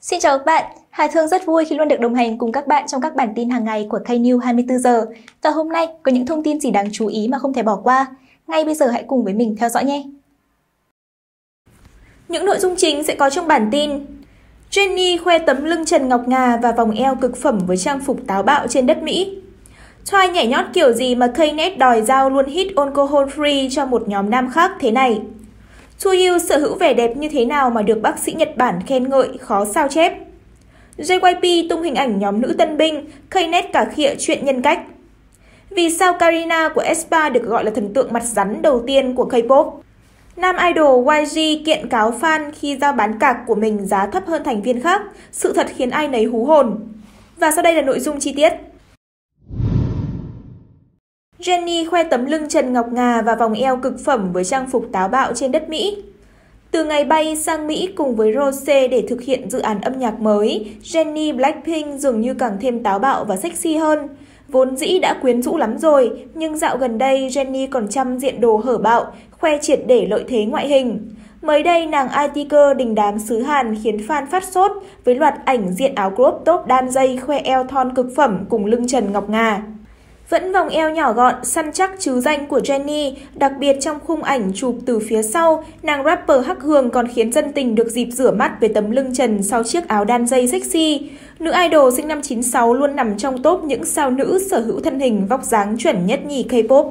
Xin chào các bạn, Hà Thương rất vui khi luôn được đồng hành cùng các bạn trong các bản tin hàng ngày của K-News 24 giờ. Và hôm nay có những thông tin gì đáng chú ý mà không thể bỏ qua. Ngay bây giờ hãy cùng với mình theo dõi nhé. Những nội dung chính sẽ có trong bản tin. Jennie khoe tấm lưng trần ngọc ngà và vòng eo cực phẩm với trang phục táo bạo trên đất Mỹ. Twice nhảy nhót kiểu gì mà Knet đòi giao luôn hit alcohol free cho một nhóm nam khác thế này. Tsuyu sở hữu vẻ đẹp như thế nào mà được bác sĩ Nhật Bản khen ngợi khó sao chép. JYP tung hình ảnh nhóm nữ tân binh, Knet cà khịa chuyện nhân cách. Vì sao Karina của aespa được gọi là thần tượng mặt rắn đầu tiên của K-pop? Nam idol YG kiện cáo fan khi giao bán cạc của mình giá thấp hơn thành viên khác, sự thật khiến ai nấy hú hồn. Và sau đây là nội dung chi tiết. Jennie khoe tấm lưng trần ngọc ngà và vòng eo cực phẩm với trang phục táo bạo trên đất Mỹ. Từ ngày bay sang Mỹ cùng với Rose để thực hiện dự án âm nhạc mới, Jennie Blackpink dường như càng thêm táo bạo và sexy hơn. Vốn dĩ đã quyến rũ lắm rồi, nhưng dạo gần đây Jennie còn chăm diện đồ hở bạo, khoe triệt để lợi thế ngoại hình. Mới đây, nàng IT girl đình đám xứ Hàn khiến fan phát sốt với loạt ảnh diện áo crop top đan dây khoe eo thon cực phẩm cùng lưng trần ngọc ngà. Vẫn vòng eo nhỏ gọn, săn chắc trứ danh của Jennie, đặc biệt trong khung ảnh chụp từ phía sau, nàng rapper Hắc Hường còn khiến dân tình được dịp rửa mắt với tấm lưng trần sau chiếc áo đan dây sexy. Nữ idol sinh năm 96 luôn nằm trong top những sao nữ sở hữu thân hình vóc dáng chuẩn nhất nhì K-pop.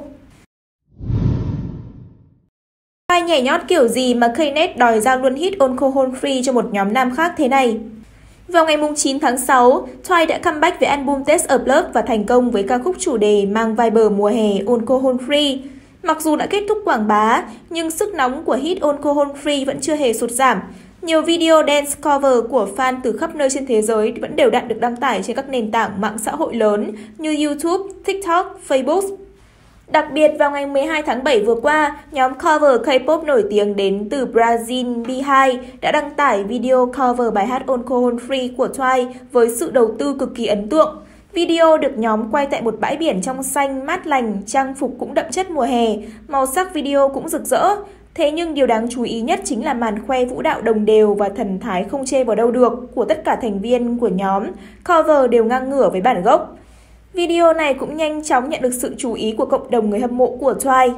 Ai nhảy nhót kiểu gì mà Knet đòi giao luôn hit alcohol free cho một nhóm nam khác thế này? Vào ngày 9 tháng 6, Twice đã comeback với album Taste of Love và thành công với ca khúc chủ đề mang vibe mùa hè Alcohol Free. Mặc dù đã kết thúc quảng bá, nhưng sức nóng của hit Alcohol Free vẫn chưa hề sụt giảm. Nhiều video dance cover của fan từ khắp nơi trên thế giới vẫn đều đặn được đăng tải trên các nền tảng mạng xã hội lớn như YouTube, TikTok, Facebook. Đặc biệt, vào ngày 12 tháng 7 vừa qua, nhóm cover K-pop nổi tiếng đến từ Brazil Beehive đã đăng tải video cover bài hát Alcohol Free của Twice với sự đầu tư cực kỳ ấn tượng. Video được nhóm quay tại một bãi biển trong xanh mát lành, trang phục cũng đậm chất mùa hè, màu sắc video cũng rực rỡ. Thế nhưng điều đáng chú ý nhất chính là màn khoe vũ đạo đồng đều và thần thái không chê vào đâu được của tất cả thành viên của nhóm, cover đều ngang ngửa với bản gốc. Video này cũng nhanh chóng nhận được sự chú ý của cộng đồng người hâm mộ của Twice.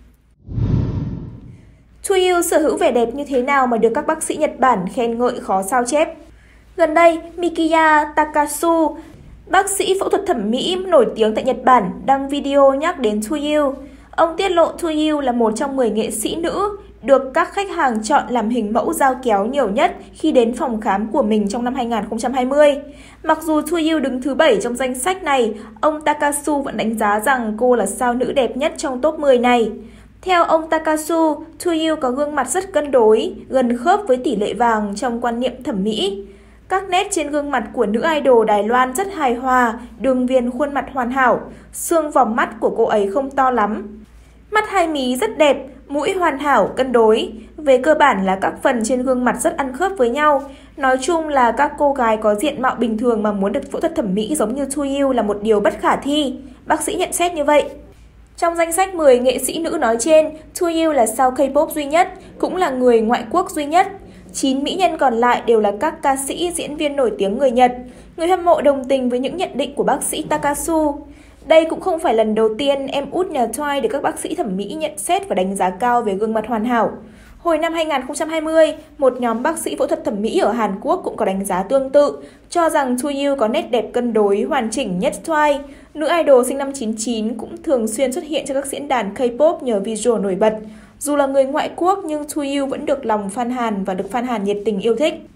Tsuyu sở hữu vẻ đẹp như thế nào mà được các bác sĩ Nhật Bản khen ngợi khó sao chép? Gần đây, Mikiya Takasu, bác sĩ phẫu thuật thẩm mỹ nổi tiếng tại Nhật Bản, đăng video nhắc đến Tsuyu. Ông tiết lộ Tsuyu là một trong 10 nghệ sĩ nữ được các khách hàng chọn làm hình mẫu dao kéo nhiều nhất khi đến phòng khám của mình trong năm 2020. Mặc dù Tsuyu đứng thứ 7 trong danh sách này, ông Takasu vẫn đánh giá rằng cô là sao nữ đẹp nhất trong top 10 này. Theo ông Takasu, Tsuyu có gương mặt rất cân đối, gần khớp với tỷ lệ vàng trong quan niệm thẩm mỹ. Các nét trên gương mặt của nữ idol Đài Loan rất hài hòa, đường viền khuôn mặt hoàn hảo, xương vòng mắt của cô ấy không to lắm. Mắt hai mí rất đẹp, mũi hoàn hảo, cân đối. Về cơ bản là các phần trên gương mặt rất ăn khớp với nhau. Nói chung là các cô gái có diện mạo bình thường mà muốn được phẫu thuật thẩm mỹ giống như Tsuyu là một điều bất khả thi. Bác sĩ nhận xét như vậy. Trong danh sách 10 nghệ sĩ nữ nói trên, Tsuyu là sao K-pop duy nhất, cũng là người ngoại quốc duy nhất. 9 mỹ nhân còn lại đều là các ca sĩ, diễn viên nổi tiếng người Nhật. Người hâm mộ đồng tình với những nhận định của bác sĩ Takasu. Đây cũng không phải lần đầu tiên em út nhà Twice được các bác sĩ thẩm mỹ nhận xét và đánh giá cao về gương mặt hoàn hảo. Hồi năm 2020, một nhóm bác sĩ phẫu thuật thẩm mỹ ở Hàn Quốc cũng có đánh giá tương tự, cho rằng Tsuyu có nét đẹp cân đối, hoàn chỉnh nhất Twice. Nữ idol sinh năm 99 cũng thường xuyên xuất hiện trên các diễn đàn K-pop nhờ visual nổi bật. Dù là người ngoại quốc nhưng Tsuyu vẫn được lòng fan Hàn và được fan Hàn nhiệt tình yêu thích.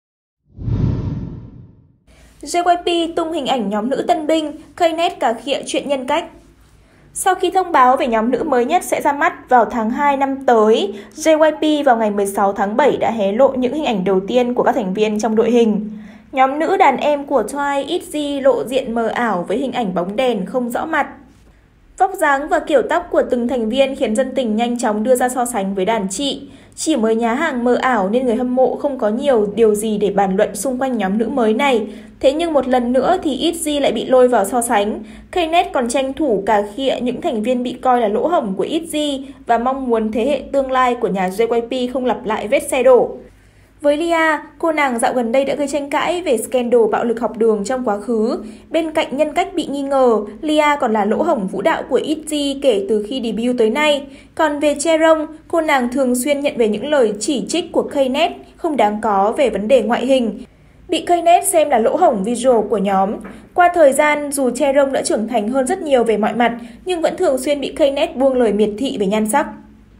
JYP tung hình ảnh nhóm nữ tân binh, Knet cà khịa chuyện nhân cách. Sau khi thông báo về nhóm nữ mới nhất sẽ ra mắt vào tháng 2 năm tới, JYP vào ngày 16 tháng 7 đã hé lộ những hình ảnh đầu tiên của các thành viên trong đội hình. Nhóm nữ đàn em của Twice ITZY lộ diện mờ ảo với hình ảnh bóng đèn không rõ mặt. Vóc dáng và kiểu tóc của từng thành viên khiến dân tình nhanh chóng đưa ra so sánh với đàn chị. Chỉ mới nhá hàng mờ ảo nên người hâm mộ không có nhiều điều gì để bàn luận xung quanh nhóm nữ mới này. Thế nhưng một lần nữa thì ITZY lại bị lôi vào so sánh. Knet còn tranh thủ cà khịa những thành viên bị coi là lỗ hổng của ITZY và mong muốn thế hệ tương lai của nhà JYP không lặp lại vết xe đổ. Với Lia, cô nàng dạo gần đây đã gây tranh cãi về scandal bạo lực học đường trong quá khứ. Bên cạnh nhân cách bị nghi ngờ, Lia còn là lỗ hổng vũ đạo của ITZY kể từ khi debut tới nay. Còn về Chaeryeong, cô nàng thường xuyên nhận về những lời chỉ trích của Knet không đáng có về vấn đề ngoại hình, bị Knet xem là lỗ hổng visual của nhóm. Qua thời gian, dù Chaeryeong đã trưởng thành hơn rất nhiều về mọi mặt, nhưng vẫn thường xuyên bị Knet buông lời miệt thị về nhan sắc.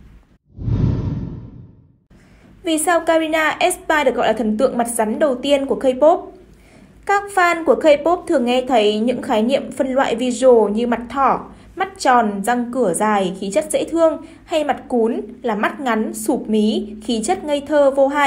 Vì sao Karina aespa được gọi là thần tượng mặt rắn đầu tiên của K-pop? Các fan của K-pop thường nghe thấy những khái niệm phân loại visual như mặt thỏ, mắt tròn, răng cửa dài, khí chất dễ thương, hay mặt cún là mắt ngắn, sụp mí, khí chất ngây thơ vô hại.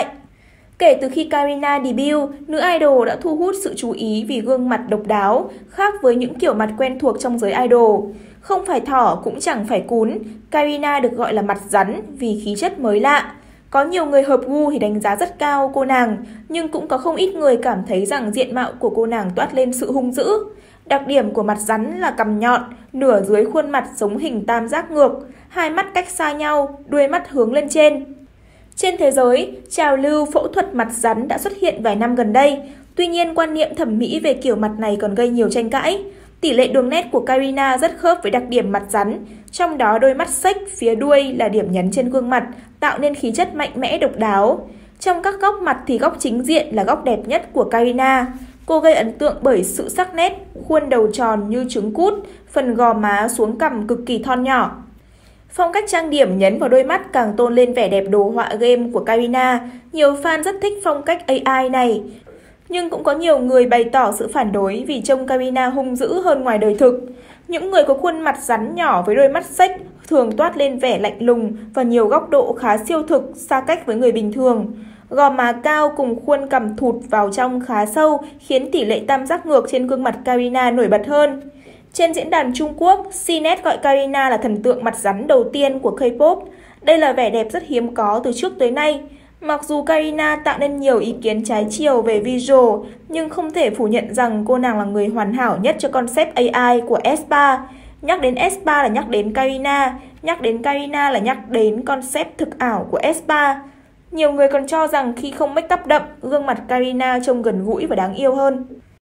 Kể từ khi Karina debut, nữ idol đã thu hút sự chú ý vì gương mặt độc đáo, khác với những kiểu mặt quen thuộc trong giới idol. Không phải thỏ cũng chẳng phải cún, Karina được gọi là mặt rắn vì khí chất mới lạ. Có nhiều người hợp gu thì đánh giá rất cao cô nàng, nhưng cũng có không ít người cảm thấy rằng diện mạo của cô nàng toát lên sự hung dữ. Đặc điểm của mặt rắn là cằm nhọn, nửa dưới khuôn mặt giống hình tam giác ngược, hai mắt cách xa nhau, đuôi mắt hướng lên trên. Trên thế giới, trào lưu phẫu thuật mặt rắn đã xuất hiện vài năm gần đây, tuy nhiên quan niệm thẩm mỹ về kiểu mặt này còn gây nhiều tranh cãi. Tỷ lệ đường nét của Karina rất khớp với đặc điểm mặt rắn, trong đó đôi mắt xếch phía đuôi là điểm nhấn trên gương mặt, tạo nên khí chất mạnh mẽ độc đáo. Trong các góc mặt thì góc chính diện là góc đẹp nhất của Karina. Cô gây ấn tượng bởi sự sắc nét, khuôn đầu tròn như trứng cút, phần gò má xuống cằm cực kỳ thon nhỏ. Phong cách trang điểm nhấn vào đôi mắt càng tôn lên vẻ đẹp đồ họa game của Karina. Nhiều fan rất thích phong cách AI này. Nhưng cũng có nhiều người bày tỏ sự phản đối vì trông Karina hung dữ hơn ngoài đời thực. Những người có khuôn mặt rắn nhỏ với đôi mắt xếch thường toát lên vẻ lạnh lùng và nhiều góc độ khá siêu thực, xa cách với người bình thường. Gò má cao cùng khuôn cằm thụt vào trong khá sâu khiến tỷ lệ tam giác ngược trên gương mặt Karina nổi bật hơn. Trên diễn đàn Trung Quốc, CNET gọi Karina là thần tượng mặt rắn đầu tiên của K-pop. Đây là vẻ đẹp rất hiếm có từ trước tới nay. Mặc dù Karina tạo nên nhiều ý kiến trái chiều về visual, nhưng không thể phủ nhận rằng cô nàng là người hoàn hảo nhất cho concept AI của aespa. Nhắc đến aespa là nhắc đến Karina, nhắc đến Karina là nhắc đến concept thực ảo của aespa. Nhiều người còn cho rằng khi không make up đậm, gương mặt Karina trông gần gũi và đáng yêu hơn.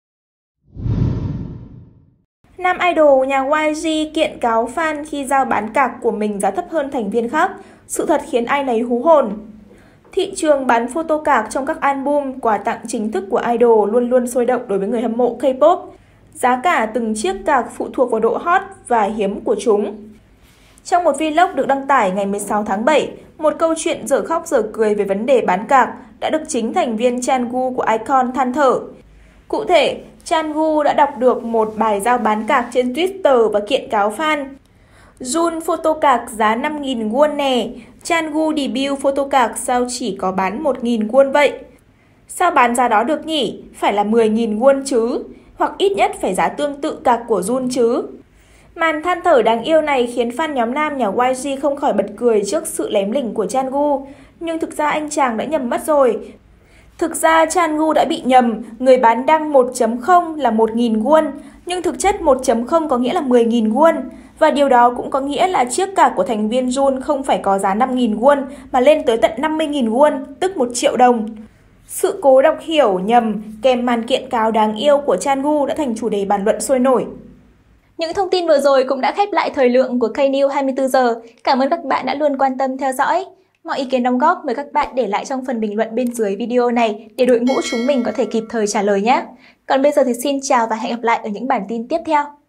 Nam idol nhà YG kiện cáo fan khi giao bán cạc của mình giá thấp hơn thành viên khác. Sự thật khiến ai nấy hú hồn. Thị trường bán photo card trong các album, quà tặng chính thức của idol luôn luôn sôi động đối với người hâm mộ K-pop. Giá cả từng chiếc card phụ thuộc vào độ hot và hiếm của chúng. Trong một vlog được đăng tải ngày 16 tháng 7, một câu chuyện dở khóc dở cười về vấn đề bán card đã được chính thành viên Changu của iKON than thở. Cụ thể, Changu đã đọc được một bài giao bán card trên Twitter và kiện cáo fan. Jun photocard giá 5.000 won nè, Changu debut photocard sao chỉ có bán 1.000 won vậy? Sao bán giá đó được nhỉ? Phải là 10.000 won chứ? Hoặc ít nhất phải giá tương tự card của Jun chứ? Màn than thở đáng yêu này khiến fan nhóm nam nhà YG không khỏi bật cười trước sự lém lỉnh của Changu. Nhưng thực ra anh chàng đã nhầm mất rồi. Thực ra Changu đã bị nhầm, người bán đăng 1.0 là 1.000 won, nhưng thực chất 1.0 có nghĩa là 10.000 won. Và điều đó cũng có nghĩa là chiếc card của thành viên Jun không phải có giá 5.000 won mà lên tới tận 50.000 won, tức 1 triệu đồng. Sự cố đọc hiểu nhầm kèm màn kiện cáo đáng yêu của Changu đã thành chủ đề bàn luận sôi nổi. Những thông tin vừa rồi cũng đã khép lại thời lượng của K-News 24 giờ. Cảm ơn các bạn đã luôn quan tâm theo dõi. Mọi ý kiến đóng góp mời các bạn để lại trong phần bình luận bên dưới video này để đội ngũ chúng mình có thể kịp thời trả lời nhé. Còn bây giờ thì xin chào và hẹn gặp lại ở những bản tin tiếp theo.